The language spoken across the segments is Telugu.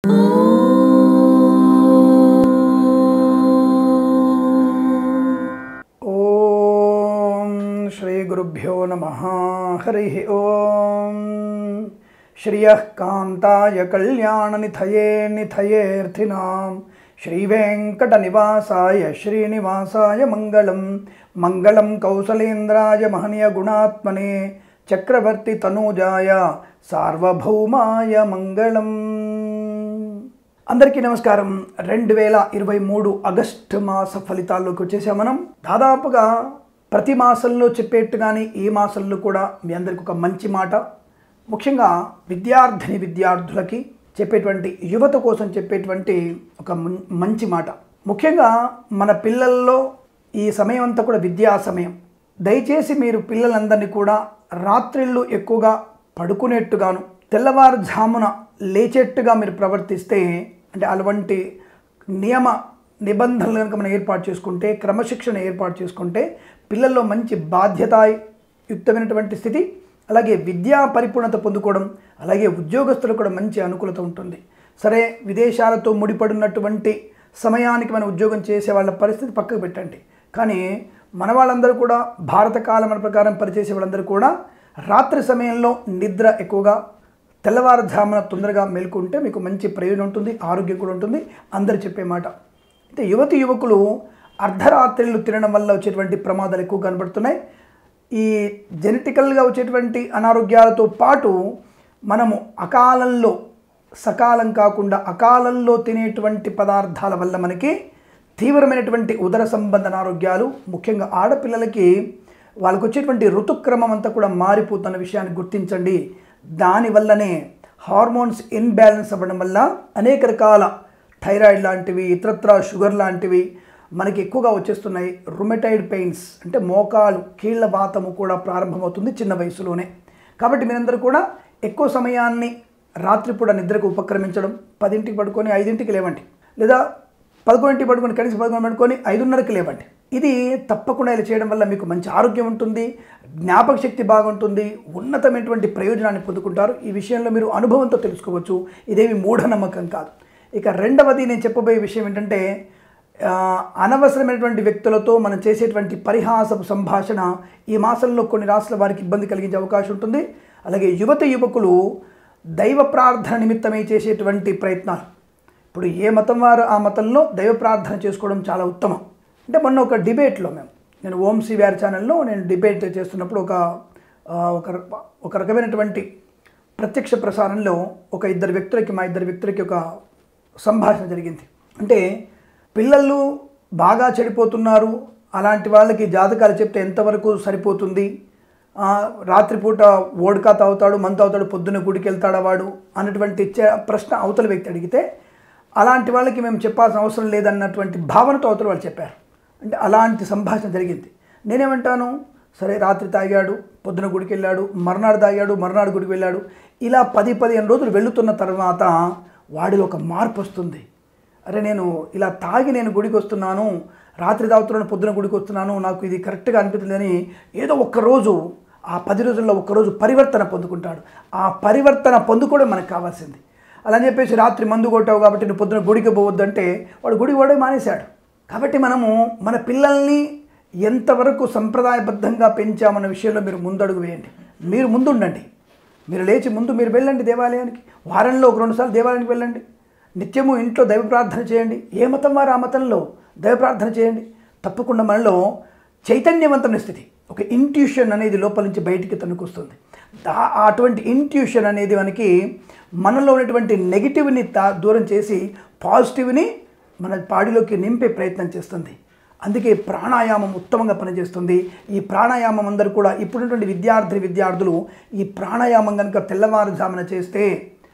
ओम श्री गुरुभ्यो नमः। हरि ओम। श्रियः कांताय कल्याणनिधये निधयेऽर्थिनां श्रीवेंकटनिवासाय श्रीनिवासाय मंगलम मंगलम कौसलेन्द्राय महनीय गुणात्मने चक्रवर्ती तनूजाय सार्वभौमाय मंगलम। అందరికీ నమస్కారం। 2023 ఆగస్టు మాస ఫలితాల్లోకి వచ్చేసాం మనం। దాదాపుగా ప్రతి మాసంలో చెప్పేట్టుగానే ఈ మాసంలో కూడా మీ అందరికీ ఒక మంచి మాట, ముఖ్యంగా విద్యార్థులకి చెప్పేటువంటి యువత కోసం చెప్పేటువంటి ఒక మంచి మాట। ముఖ్యంగా మన పిల్లల్లో ఈ సమయం అంతా కూడా విద్యా సమయం। దయచేసి మీరు పిల్లలందరినీ కూడా రాత్రిళ్ళు ఎక్కువగా పడుకునేట్టుగాను తెల్లవారుజామున లేచేట్టుగా మీరు ప్రవర్తిస్తే, అంటే అటువంటి నియమ నిబంధనలు కనుక మనం ఏర్పాటు చేసుకుంటే, క్రమశిక్షణ ఏర్పాటు చేసుకుంటే పిల్లల్లో మంచి బాధ్యతాయుక్తమైనటువంటి స్థితి, అలాగే విద్యా పరిపూర్ణత పొందుకోవడం, అలాగే ఉద్యోగస్తులకు కూడా మంచి అనుకూలత ఉంటుంది। సరే, విదేశాలతో ముడిపడినటువంటి సమయానికి మనం ఉద్యోగం చేసే వాళ్ళ పరిస్థితి పక్కకు పెట్టండి, కానీ మన వాళ్ళందరూ కూడా భారత కాలమాన ప్రకారం పనిచేసే వాళ్ళందరూ కూడా రాత్రి సమయంలో నిద్ర ఎక్కువగా, తెల్లవారుజామున తొందరగా మేల్కొంటే మీకు మంచి ప్రయోజనం ఉంటుంది, ఆరోగ్యం కూడా ఉంటుంది అందరు చెప్పే మాట। అయితే యువకులు అర్ధరాత్రిళ్ళు తినడం వల్ల వచ్చేటువంటి ప్రమాదాలు ఎక్కువ కనబడుతున్నాయి। ఈ జెనెటికల్గా వచ్చేటువంటి అనారోగ్యాలతో పాటు మనము అకాలంలో, సకాలం కాకుండా అకాలంలో తినేటువంటి పదార్థాల వల్ల మనకి తీవ్రమైనటువంటి ఉదర సంబంధ అనారోగ్యాలు, ముఖ్యంగా ఆడపిల్లలకి వాళ్ళకు వచ్చేటువంటి ఋతుక్రమం అంతా కూడా మారిపోతున్న విషయాన్ని గుర్తించండి। దానివల్లనే హార్మోన్స్ ఇన్బ్యాలెన్స్ అవ్వడం వల్ల అనేక రకాల థైరాయిడ్ లాంటివి, ఇతరత్ర షుగర్ లాంటివి మనకి ఎక్కువగా వచ్చేస్తున్నాయి। రుమటైడ్ పెయిన్స్ అంటే మోకాలు కీళ్ళ వాతము కూడా ప్రారంభమవుతుంది చిన్న వయసులోనే। కాబట్టి మీరందరూ కూడా ఎక్కువ సమయాన్ని రాత్రిపూట నిద్రకు ఉపక్రమించడం, 10ంటికి పడుకొని 5ంటికి లేవండి, లేదా 11ంటికి పడుకొని కనీసం 11 పడుకొని 5:30కి లేవండి। ఇది తప్పకుండా ఇలా చేయడం వల్ల మీకు మంచి ఆరోగ్యం ఉంటుంది, జ్ఞాపక శక్తి బాగుంటుంది, ఉన్నతమైనటువంటి ప్రయోజనాన్ని పొందుకుంటారు। ఈ విషయంలో మీరు అనుభవంతో తెలుసుకోవచ్చు, ఇదేమి మూఢనమ్మకం కాదు। ఇక రెండవది నేను చెప్పబోయే విషయం ఏంటంటే, అనవసరమైనటువంటి వ్యక్తులతో మనం చేసేటువంటి పరిహాసపు సంభాషణ ఈ మాసంలో కొన్ని రాష్ట్రాల వారికి ఇబ్బంది కలిగించే అవకాశం ఉంటుంది। అలాగే యువకులు దైవ ప్రార్థన నిమిత్తమై చేసేటువంటి ప్రయత్నాలు, ఇప్పుడు ఏ మతం వారు ఆ మతంలో దైవ ప్రార్థన చేసుకోవడం చాలా ఉత్తమం। అంటే మొన్న ఒక డిబేట్లో నేను ఓం సివిఆర్ ఛానల్లో నేను డిబేట్ చేస్తున్నప్పుడు ఒక రకమైనటువంటి ప్రత్యక్ష ప్రసారంలో మా ఇద్దరు వ్యక్తులకి ఒక సంభాషణ జరిగింది। అంటే పిల్లలు బాగా చెడిపోతున్నారు, అలాంటి వాళ్ళకి జాతకాలు చెప్తే ఎంతవరకు సరిపోతుంది, రాత్రిపూట ఓడకా తాగుతాడు, మందు తాగుతాడు, పొద్దున్న గుడికి వెళ్తాడా వాడు అన్నటువంటి ప్రశ్న అవతల వ్యక్తి అడిగితే, అలాంటి వాళ్ళకి మేము చెప్పాల్సిన అవసరం లేదన్నటువంటి భావనతో అవతల వాళ్ళు చెప్పారు। అంటే అలాంటి సంభాషణ జరిగింది। నేనేమంటాను, సరే రాత్రి తాగాడు, పొద్దున గుడికి వెళ్ళాడు, మర్నాడు తాగాడు, మర్నాడు గుడికి వెళ్ళాడు, ఇలా 10-15 రోజులు వెళుతున్న తర్వాత వాడిలో ఒక మార్పు వస్తుంది। అరే నేను ఇలా తాగి నేను గుడికి వస్తున్నాను, రాత్రి తాగుతున్నాను, పొద్దున గుడికి వస్తున్నాను, నాకు ఇది కరెక్ట్గా అనిపిస్తుందని ఏదో ఒక్కరోజు, ఆ 10 రోజుల్లో ఒక్కరోజు పరివర్తన పొందుకుంటాడు। ఆ పరివర్తన పొందుకోవడం మనకు కావాల్సింది। అలా అని చెప్పేసి రాత్రి మందు కొట్టావు కాబట్టి నువ్వు పొద్దున గుడికి పోవద్దంటే వాడు గుడికి పోవడం మానేశాడు। కాబట్టి మనము మన పిల్లల్ని ఎంతవరకు సంప్రదాయబద్ధంగా పెంచామన్న విషయంలో మీరు ముందడుగు వేయండి, మీరు ముందుండండి, మీరు లేచి ముందు మీరు వెళ్ళండి దేవాలయానికి, వారంలో 1-2 సార్లు దేవాలయానికి వెళ్ళండి, నిత్యము ఇంట్లో దైవ ప్రార్థన చేయండి, ఏ మతం వారు ఆ మతంలో దైవ ప్రార్థన చేయండి। తప్పకుండా మనలో చైతన్యవంతమైన స్థితి, ఒక ఇంట్యూషన్ అనేది లోపల నుంచి బయటికి తన్నుకొస్తుంది। అటువంటి ఇంట్యూషన్ అనేది మనలో ఉన్నటువంటి నెగిటివ్ని దూరం చేసి పాజిటివ్ని మన బాడీలోకి నింపే ప్రయత్నం చేస్తుంది। అందుకే ప్రాణాయామం ఉత్తమంగా పనిచేస్తుంది। ఈ ప్రాణాయామం అందరూ కూడా ఇప్పుడున్నటువంటి విద్యార్థులు ఈ ప్రాణాయామం కనుక తెల్లవారుజామున చేస్తే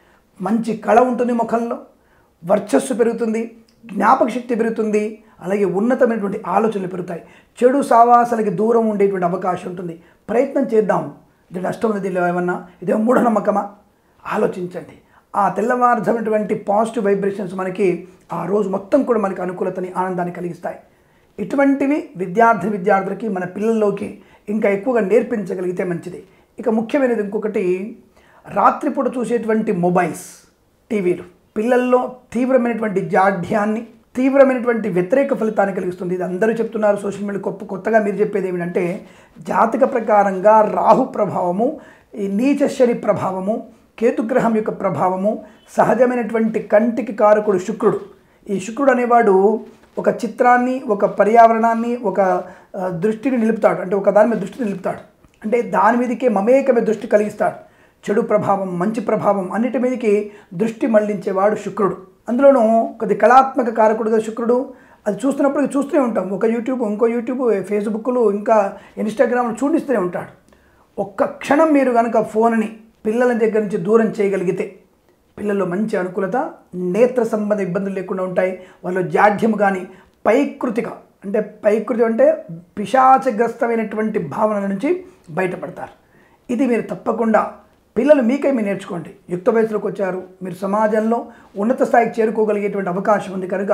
మంచి కళ ఉంటుంది, ముఖంలో వర్చస్సు పెరుగుతుంది, జ్ఞాపక శక్తి పెరుగుతుంది, అలాగే ఉన్నతమైనటువంటి ఆలోచనలు పెరుగుతాయి, చెడు సావాసాలకి దూరం ఉండేటువంటి అవకాశం ఉంటుంది। ప్రయత్నం చేద్దాం, ఇది నష్టం ఉంది, దీనిలో ఏమన్నా ఇదేమో మూఢనమ్మకమా ఆలోచించండి। ఆ తెల్లవారుజామునటువంటి పాజిటివ్ వైబ్రేషన్స్ మనకి ఆ రోజు మొత్తం కూడా మనకి అనుకూలతని, ఆనందాన్ని కలిగిస్తాయి। ఇటువంటివి విద్యార్థులకి మన పిల్లల్లోకి ఇంకా ఎక్కువగా నేర్పించగలిగితే మంచిది। ఇక ముఖ్యమైనది ఇంకొకటి, రాత్రిపూట చూసేటువంటి మొబైల్స్, టీవీలు పిల్లల్లో తీవ్రమైనటువంటి జాఢ్యాన్ని, తీవ్రమైనటువంటి వ్యతిరేక ఫలితాన్ని కలిగిస్తుంది. ఇది అందరూ చెప్తున్నారు సోషల్ మీడియా. కొత్తగా మీరు చెప్పేది ఏమిటంటే జాతక ప్రకారంగా రాహు ప్రభావము, ఈ నీచ శని ప్రభావము, కేతుగ్రహం యొక్క ప్రభావము, సహజమైనటువంటి కంటికి కారకుడు శుక్రుడు. ఈ శుక్రుడు అనేవాడు ఒక చిత్రాన్ని, ఒక పర్యావరణాన్ని, ఒక దృష్టిని నిలుపుతాడు. అంటే ఒక దాని మీద దృష్టిని నిలుపుతాడు. అంటే దాని మీదకే మమేకమే దృష్టి కలిగిస్తాడు. చెడు ప్రభావం, మంచి ప్రభావం అన్నిటి మీదకి దృష్టి మళ్లించేవాడు శుక్రుడు. అందులోనూ కొద్ది కళాత్మక కారకుడుగా శుక్రుడు. అది చూస్తున్నప్పుడు చూస్తూనే ఉంటాం. ఒక యూట్యూబ్, ఇంకో యూట్యూబ్, ఫేస్బుక్లు, ఇంకా ఇన్స్టాగ్రామ్లు చూపిస్తూనే ఉంటాడు. ఒక్క క్షణం మీరు కనుక ఫోన్ని పిల్లల దగ్గర నుంచి దూరం చేయగలిగితే పిల్లల్లో మంచి అనుకూలత, నేత్ర సంబంధ ఇబ్బందులు లేకుండా ఉంటాయి. వాళ్ళు జాడ్యము కానీ పైకృతిక అంటే పిశాచగ్రస్తమైనటువంటి భావనల నుంచి బయటపడతారు. ఇది మీరు తప్పకుండా పిల్లలు మీకై మీరు నేర్చుకోండి. యుక్త వయసులోకి వచ్చారు, మీరు సమాజంలో ఉన్నత స్థాయికి చేరుకోగలిగేటువంటి అవకాశం ఉంది. కనుక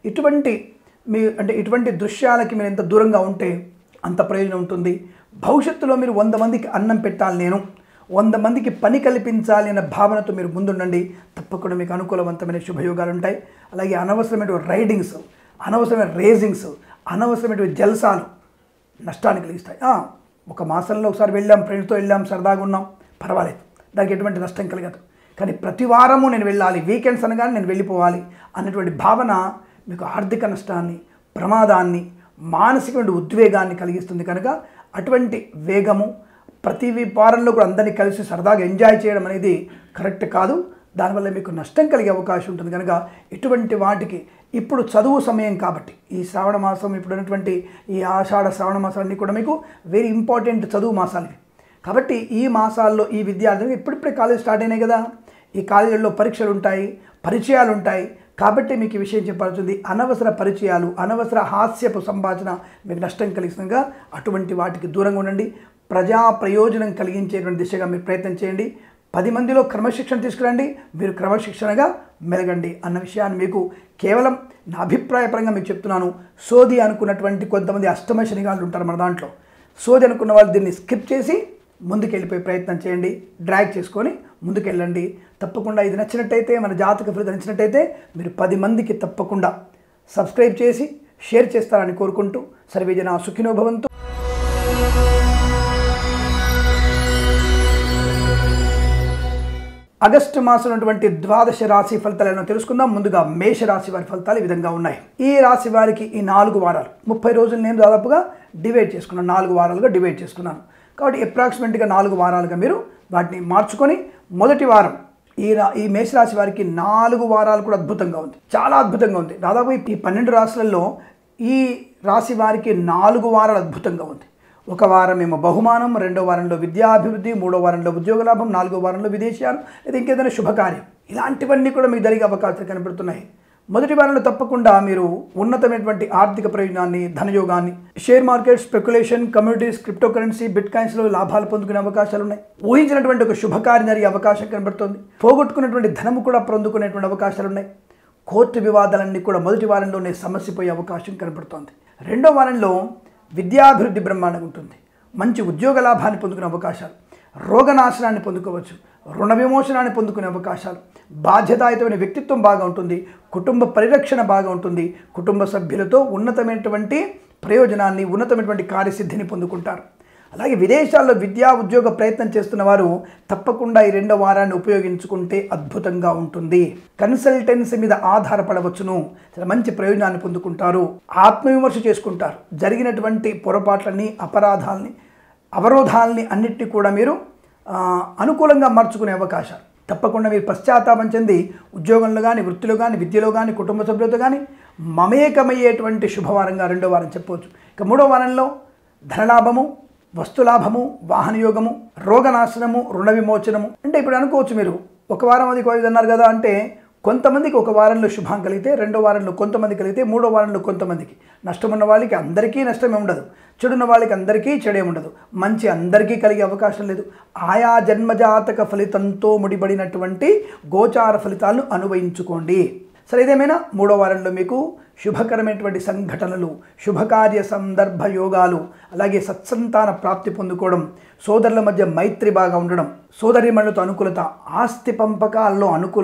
ఇటువంటి దృశ్యాలకి మీరు ఎంత దూరంగా ఉంటే అంత ప్రయోజనం ఉంటుంది. భవిష్యత్తులో మీరు 100 మందికి అన్నం పెట్టాలి, 100 మందికి పని కల్పించాలి అనే భావనతో మీరు ముందుండండి. తప్పకుండా మీకు అనుకూలవంతమైన శుభయోగాలు ఉంటాయి. అలాగే అనవసరమైన రైడింగ్స్, అనవసరమైన రేసింగ్స్, అనవసరమైన జల్సాలు నష్టాన్ని కలిగిస్తాయి. ఒక మాసంలో ఒకసారి వెళ్ళాం, ఫ్రెండ్స్తో వెళ్ళాం, సరదాగా ఉన్నాం, పర్వాలేదు, దానికి ఎటువంటి నష్టం కలగదు. కానీ ప్రతి వారము నేను వెళ్ళాలి, వీకెండ్స్ అనగానే నేను వెళ్ళిపోవాలి అన్నటువంటి భావన మీకు ఆర్థిక నష్టాన్ని, ప్రమాదాన్ని, మానసికమైన ఉద్వేగాన్ని కలిగిస్తుంది. కనుక అటువంటి వేగము, ప్రతి వారంలో కూడా అందరినీ కలిసి సరదాగా ఎంజాయ్ చేయడం అనేది కరెక్ట్ కాదు. దానివల్ల మీకు నష్టం కలిగే అవకాశం ఉంటుంది. కనుక ఇటువంటి వాటికి ఇప్పుడు చదువు సమయం కాబట్టి ఈ శ్రావణ మాసం, ఇప్పుడు ఉన్నటువంటి ఈ ఆషాఢ శ్రావణ మాసాలన్నీ కూడా మీకు వెరీ ఇంపార్టెంట్ చదువు మాసాలు. కాబట్టి ఈ మాసాల్లో ఈ విద్యార్థులు ఇప్పుడిప్పుడే కాలేజ్ స్టార్ట్ అయినాయి కదా, ఈ కాలేజీల్లో పరీక్షలు ఉంటాయి, పరిచయాలు ఉంటాయి. కాబట్టి మీకు ఈ విషయం చెప్పాల్సింది, అనవసర పరిచయాలు, అనవసర హాస్యపు సంభాషణ మీకు నష్టం కలిగిస్తుందిగా. అటువంటి వాటికి దూరంగా ఉండండి. ప్రజా ప్రయోజనం కలిగించేటువంటి దిశగా మీరు ప్రయత్నం చేయండి. 10 మందిలో క్రమశిక్షణ తీసుకురండి, మీరు క్రమశిక్షణగా మెలగండి అన్న విషయాన్ని మీకు కేవలం నా అభిప్రాయపరంగా మీకు చెప్తున్నాను. సోది అనుకున్నటువంటి కొంతమంది అష్టమ శనిగాళ్ళు ఉంటారు మన దాంట్లో. సోది అనుకున్న వాళ్ళు దీన్ని స్కిప్ చేసి ముందుకెళ్ళిపోయే ప్రయత్నం చేయండి. డ్రాగ్ చేసుకొని ముందుకెళ్ళండి. తప్పకుండా ఇది నచ్చినట్టయితే, మన జాతక ఫలితం నచ్చినట్టయితే మీరు 10 మందికి తప్పకుండా సబ్స్క్రైబ్ చేసి షేర్ చేస్తారని కోరుకుంటూ సర్వే జనా సుఖినో భవంతు. ఆగస్టు మాసం ఉన్నటువంటి 12 రాశి ఫలితాలను తెలుసుకుందాం. ముందుగా మేషరాశి వారి ఫలితాలు ఈ విధంగా ఉన్నాయి. ఈ రాశి వారికి ఈ 4 వారాలు 30 రోజులు నేను దాదాపుగా డివైడ్ చేసుకున్నాను, 4 వారాలుగా డివైడ్ చేసుకున్నాను. కాబట్టి అప్రాక్సిమేట్గా 4 వారాలుగా మీరు వాటిని మార్చుకొని మొదటి వారం ఈ మేషరాశి వారికి 4 వారాలు కూడా అద్భుతంగా ఉంది, చాలా అద్భుతంగా ఉంది. దాదాపు ఈ 12 రాశులలో ఈ రాశి వారికి 4 వారాలు అద్భుతంగా ఉంది. ఒక వారం ఏమో బహుమానం, 2వ వారంలో విద్యాభివృద్ధి, 3వ వారంలో ఉద్యోగ లాభం, 4వ వారంలో విదేశాలు, లేదా ఇంకేదైనా శుభకార్యం, ఇలాంటివన్నీ కూడా మీకు జరిగే అవకాశాలు కనబడుతున్నాయి. మొదటి వారంలో తప్పకుండా మీరు ఉన్నతమైనటువంటి ఆర్థిక ప్రయోజనాన్ని, ధనయోగాన్ని, share market, speculation, communities, crypto currency, bit కాయిన్స్లో లాభాలు పొందుకునే అవకాశాలు ఉన్నాయి. ఊహించినటువంటి ఒక శుభకార్యం జరిగే అవకాశం కనబడుతుంది. పోగొట్టుకున్నటువంటి ధనము కూడా పొందుకునేటువంటి అవకాశాలు ఉన్నాయి. కోర్టు వివాదాలన్నీ కూడా మొదటి వారంలోనే సమస్యపోయే అవకాశం కనబడుతోంది. 2వ వారంలో విద్యాభివృద్ధి బ్రహ్మాండంగా ఉంటుంది. మంచి ఉద్యోగ లాభాన్ని పొందుకునే అవకాశాలు, రోగనాశనాన్ని పొందుకోవచ్చు, రుణ విమోచనాన్ని పొందుకునే అవకాశాలు, బాధ్యతాయుతమైన వ్యక్తిత్వం బాగా ఉంటుంది, కుటుంబ పరిరక్షణ బాగా ఉంటుంది, కుటుంబ సభ్యులతో ఉన్నతమైనటువంటి ప్రయోజనాన్ని, ఉన్నతమైనటువంటి కార్యసిద్ధిని పొందుకుంటారు. అలాగే విదేశాల్లో విద్యా ఉద్యోగ ప్రయత్నం చేస్తున్న వారు తప్పకుండా ఈ 2వ వారాన్ని ఉపయోగించుకుంటే అద్భుతంగా ఉంటుంది. కన్సల్టెన్సీ మీద ఆధారపడవచ్చును, చాలా మంచి ప్రయోజనాన్ని పొందుకుంటారు. ఆత్మవిమర్శ చేసుకుంటారు. జరిగినటువంటి పొరపాట్లని, అపరాధాలని, అవరోధాలని అన్నిటినీ కూడా మీరు అనుకూలంగా మార్చుకునే అవకాశాలు. తప్పకుండా మీరు పశ్చాత్తాపం చెంది ఉద్యోగంలో కానీ, వృత్తిలో కానీ, విద్యలో కానీ, కుటుంబ సభ్యులతో కానీ మమేకమయ్యేటువంటి శుభవారంగా 2వ వారం చెప్పవచ్చు. ఇక 3వ వారంలో ధనలాభము, వస్తులాభము, వాహనయోగము, రోగనాశనము, రుణ విమోచనము. అంటే ఇప్పుడు అనుకోవచ్చు మీరు, ఒక వారం అది అన్నారు కదా, అంటే కొంతమందికి ఒక వారంలో శుభం కలిగితే, 2వ వారంలో కొంతమంది కలిగితే, 3వ వారంలో కొంతమందికి. నష్టం ఉన్న వాళ్ళకి అందరికీ నష్టమే ఉండదు, చెడున్న వాళ్ళకి అందరికీ చెడే ఉండదు, మంచి అందరికీ కలిగే అవకాశం లేదు. ఆయా జన్మజాతక ఫలితంతో ముడిపడినటువంటి గోచార ఫలితాలను అనుభవించుకోండి. సరే, ఇదేమైనా 3వ వారంలో మీకు శుభకరమైనటువంటి సంఘటనలు, శుభకార్య సందర్భ యోగాలు, అలాగే సత్సంతాన ప్రాప్తి పొందుకోవడం, సోదరుల మధ్య మైత్రి బాగా ఉండడం, సోదరిమణులతో అనుకూలత, ఆస్తి పంపకాల్లో అనుకూలతలు,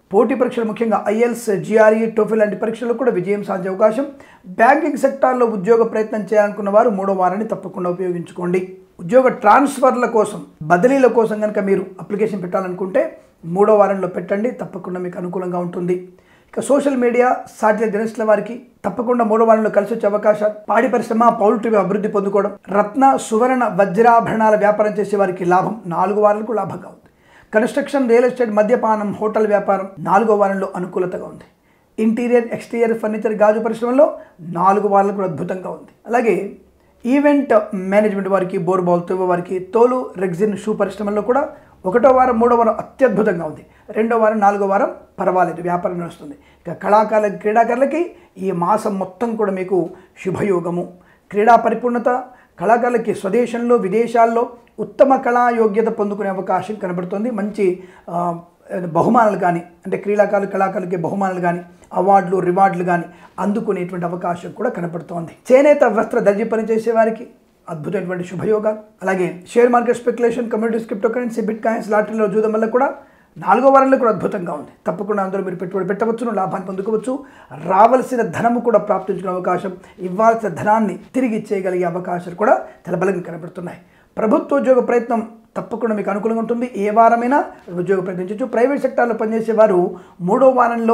పోటీ పరీక్షలు ముఖ్యంగా ఐఎల్స్, జిఆర్ఈ, టోఫెల్ లాంటి పరీక్షల్లో కూడా విజయం సాధించే అవకాశం. బ్యాంకింగ్ సెక్టార్లో ఉద్యోగ ప్రయత్నం చేయాలనుకున్న వారు 3వ వారాన్ని తప్పకుండా ఉపయోగించుకోండి. ఉద్యోగ ట్రాన్స్ఫర్ల కోసం, బదిలీల కోసం కనుక మీరు అప్లికేషన్ పెట్టాలనుకుంటే 3వ వారంలో పెట్టండి, తప్పకుండా మీకు అనుకూలంగా ఉంటుంది. ఇక సోషల్ మీడియా, సాటిలైట్ జర్నలిస్టుల వారికి తప్పకుండా 3వ వారంలో కలిసి వచ్చే అవకాశాలు. పాడి పరిశ్రమ, పౌల్ట్రీ అభివృద్ధి పొందుకోవడం, రత్న, సువర్ణ, వజ్రాభరణాల వ్యాపారం చేసే వారికి లాభం 4 వారాలకు లాభంగా ఉంది. కన్స్ట్రక్షన్, రియల్ ఎస్టేట్, మద్యపానం, హోటల్ వ్యాపారం 4వ వారంలో అనుకూలతగా ఉంది. ఇంటీరియర్, ఎక్స్టీరియర్ ఫర్నిచర్, గాజు పరిశ్రమలో 4 వారాలకు అద్భుతంగా ఉంది. అలాగే ఈవెంట్ మేనేజ్మెంట్ వారికి, బోర్బాల్ తువ్వ వారికి, తోలు, రెగ్జిన్, షూ పరిశ్రమల్లో కూడా 1వ వారం, 3వ వారం అత్యద్భుతంగా ఉంది. 2వ వారం, 4వ వారం పర్వాలేదు, వ్యాపారం నడుస్తుంది. ఇక కళాకారులకి, క్రీడాకారులకి ఈ మాసం మొత్తం కూడా మీకు శుభయోగము. క్రీడా పరిపూర్ణత, కళాకారులకి స్వదేశంలో, విదేశాల్లో ఉత్తమ కళా యోగ్యత పొందుకునే అవకాశం కనబడుతుంది. మంచి బహుమానాలు కానీ, అంటే కళాకారులకి బహుమానాలు కానీ, అవార్డులు, రివార్డులు కానీ అందుకునేటువంటి అవకాశం కూడా కనపడుతోంది. చేనేత, వస్త్ర, దర్జీ పనిచేసే వారికి అద్భుతమైనటువంటి శుభయోగాలు. అలాగే share market, speculation, communities, crypto currency, bit coins, లాటరీలో జూదం వల్ల కూడా 4వ వారంలో కూడా అద్భుతంగా ఉంది. తప్పకుండా అందులో మీరు పెట్టుబడి పెట్టవచ్చును, లాభాన్ని పొందుకోవచ్చు. రావాల్సిన ధనము కూడా ప్రాప్తించుకునే అవకాశం, ఇవ్వాల్సిన ధనాన్ని తిరిగి ఇచ్చేయగలిగే అవకాశాలు కూడా చాలా బలంగా కనబడుతున్నాయి. ప్రభుత్వ ఉద్యోగ ప్రయత్నం తప్పకుండా మీకు అనుకూలంగా ఉంటుంది. ఏ వారమైనా ఉద్యోగ ప్రయత్నించవచ్చు. ప్రైవేట్ సెక్టార్లో పనిచేసే వారు 3వ వారంలో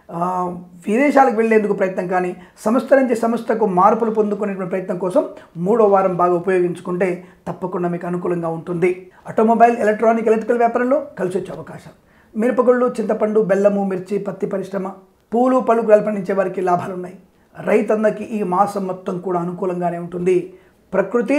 విదేశాలకు వెళ్లేందుకు ప్రయత్నం కానీ, సంస్థ నుంచి సంస్థకు మార్పులు పొందుకునే ప్రయత్నం కోసం 3వ వారం బాగా ఉపయోగించుకుంటే తప్పకుండా మీకు అనుకూలంగా ఉంటుంది. ఆటోమొబైల్, ఎలక్ట్రానిక్, ఎలక్ట్రికల్ వ్యాపారంలో కలిసి వచ్చే అవకాశం. మిరపగుళ్ళు, చింతపండు, బెల్లము, మిర్చి, పత్తి పరిశ్రమ, పూలు, పళ్ళు పండించే వారికి లాభాలు ఉన్నాయి. రైతందరికి ఈ మాసం మొత్తం కూడా అనుకూలంగానే ఉంటుంది. ప్రకృతి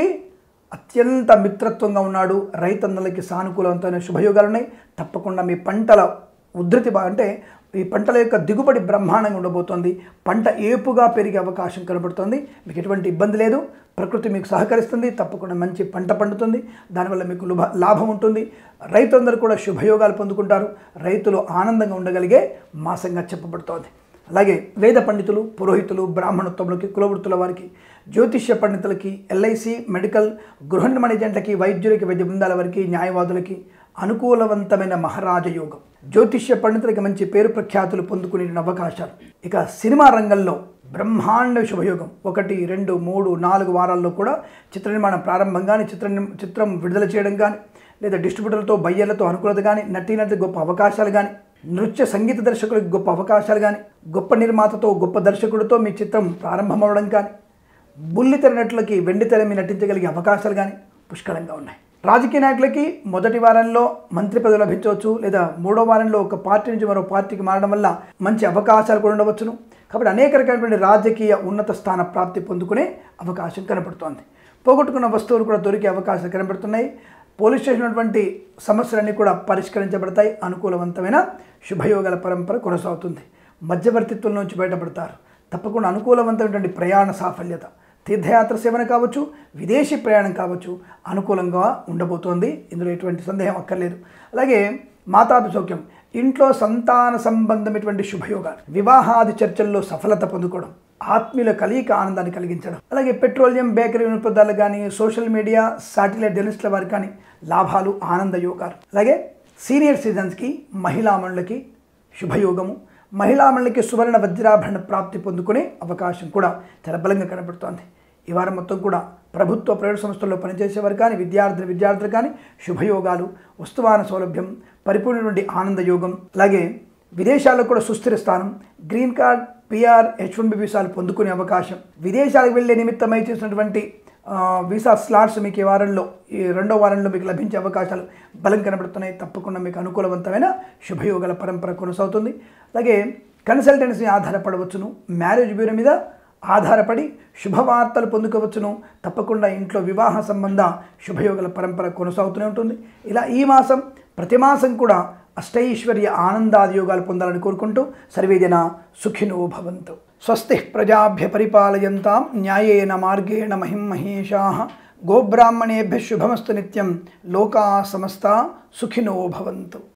అత్యంత మిత్రత్వంగా ఉన్నాడు. రైతన్నలకి సానుకూలవంతమైన శుభయోగాలు ఉన్నాయి. తప్పకుండా మీ పంటల ఉధృతి అంటే ఈ పంటల యొక్క దిగుబడి బ్రహ్మాండంగా ఉండబోతోంది. పంట ఏపుగా పెరిగే అవకాశం కనబడుతుంది. మీకు ఎటువంటి ఇబ్బంది లేదు. ప్రకృతి మీకు సహకరిస్తుంది. తప్పకుండా మంచి పంట పండుతుంది. దానివల్ల మీకు లాభం ఉంటుంది. రైతులందరూ కూడా శుభయోగాలు పొందుకుంటారు. రైతులు ఆనందంగా ఉండగలిగే మాసంగా చెప్పబడుతోంది. అలాగే వేద పండితులు, పురోహితులు, బ్రాహ్మణోత్తములకి, కులవృత్తుల వారికి, జ్యోతిష్య పండితులకి, ఎల్ఐసి, మెడికల్, గృహ నిర్మాణ ఏజెంట్లకి, వైద్యులకి, వైద్య బృందాల వారికి, న్యాయవాదులకి అనుకూలవంతమైన మహారాజ యోగం. జ్యోతిష్య పండితులకి మంచి పేరు ప్రఖ్యాతులు పొందుకునే అవకాశాలు. ఇక సినిమా రంగంలో బ్రహ్మాండ శుభయోగం. 1, 2, 3, 4 వారాల్లో కూడా చిత్ర నిర్మాణం ప్రారంభం కానీ, చిత్రం విడుదల చేయడం కానీ, లేదా డిస్ట్రిబ్యూటర్లతో, బయ్యర్లతో అనుకూలత కానీ, నటీనటి గొప్ప అవకాశాలు కానీ, నృత్య సంగీత దర్శకులకు గొప్ప అవకాశాలు కానీ, గొప్ప నిర్మాతతో, గొప్ప దర్శకుడితో మీ చిత్రం ప్రారంభం అవ్వడం కానీ, బుల్లితెర నటులకి వెండితెర మీద నటించగలిగే అవకాశాలు కానీ పుష్కలంగా ఉన్నాయి. రాజకీయ నాయకులకి మొదటి వారంలో మంత్రి పదవి లభించవచ్చు, లేదా 3వ వారంలో ఒక పార్టీ నుంచి మరో పార్టీకి మారడం వల్ల మంచి అవకాశాలు కూడా ఉండవచ్చును. కాబట్టి అనేక రకమైనటువంటి రాజకీయ ఉన్నత స్థాన ప్రాప్తి పొందుకునే అవకాశం కనబడుతోంది. పోగొట్టుకున్న వస్తువులు కూడా దొరికే అవకాశాలు కనబడుతున్నాయి. పోలీస్ స్టేషన్ ఉన్నటువంటి సమస్యలన్నీ కూడా పరిష్కరించబడతాయి. అనుకూలవంతమైన శుభయోగాల పరంపర కొనసాగుతుంది. మధ్యవర్తిత్వం నుంచి బయటపడతారు. తప్పకుండా అనుకూలవంతమైనటువంటి ప్రయాణ సాఫల్యత, తీర్థయాత్ర సేవన కావచ్చు, విదేశీ ప్రయాణం కావచ్చు, అనుకూలంగా ఉండబోతోంది. ఇందులో ఎటువంటి సందేహం అక్కర్లేదు. అలాగే మాతాపి సౌఖ్యం, ఇంట్లో సంతాన సంబంధమైనటువంటి శుభయోగాలు, వివాహాది చర్చల్లో సఫలత పొందుకోవడం, ఆత్మీయుల కలయిక ఆనందాన్ని కలిగించడం. అలాగే పెట్రోలియం, బేకరీ వినోదాలు కానీ, సోషల్ మీడియా, సాటిలైట్ జర్నలిస్టుల వారికి కానీ లాభాలు, ఆనంద యోగాలు. అలాగే సీనియర్ సిటిజన్స్కి, మహిళామణులకి శుభయోగము. మహిళామణులకి సువర్ణ, వజ్రాభరణ ప్రాప్తి పొందుకునే అవకాశం కూడా చాలా బలంగా కనబడుతోంది. ఈ వారం మొత్తం కూడా ప్రభుత్వ, ప్రైవేట్ సంస్థల్లో పనిచేసేవారు కానీ, విద్యార్థులు కానీ శుభయోగాలు, వస్తువాహన సౌలభ్యం, పరిపూర్ణటువంటి ఆనంద యోగం. అలాగే విదేశాల్లో కూడా సుస్థిర స్థానం, గ్రీన్ కార్డ్, పిఆర్, H1B వీసాలు పొందుకునే అవకాశం. విదేశాలకు వెళ్ళే నిమిత్తమై చేసినటువంటి వీసా స్లాట్స్ మీకు ఈ వారంలో, ఈ 2వ వారంలో మీకు లభించే అవకాశాలు బలం కనబడుతున్నాయి. తప్పకుండా మీకు అనుకూలవంతమైన శుభయోగాల పరంపర కొనసాగుతుంది. అలాగే కన్సల్టెన్సీ ఆధారపడవచ్చును. మ్యారేజ్ బ్యూరో మీద ఆధారపడి శుభవార్తలు పొందుకోవచ్చును. తప్పకుండా ఇంట్లో వివాహ సంబంధ శుభయోగాల పరంపర కొనసాగుతూనే ఉంటుంది. ఇలా ఈ మాసం, ప్రతి మాసం కూడా అష్టైశ్వర్య ఆనందాది యోగాలు పొందాలని కోరుకుంటూ సర్వేజన సుఖినో భవంతు. స్వస్తి ప్రజాభ్య పరిపాలయంతాం న్యాయేన మార్గేణ మహిం మహేషాః. గోబ్రాహ్మణేభ్యః శుభమస్తు నిత్యం. లోకా సమస్తా సుఖినో భవంతు.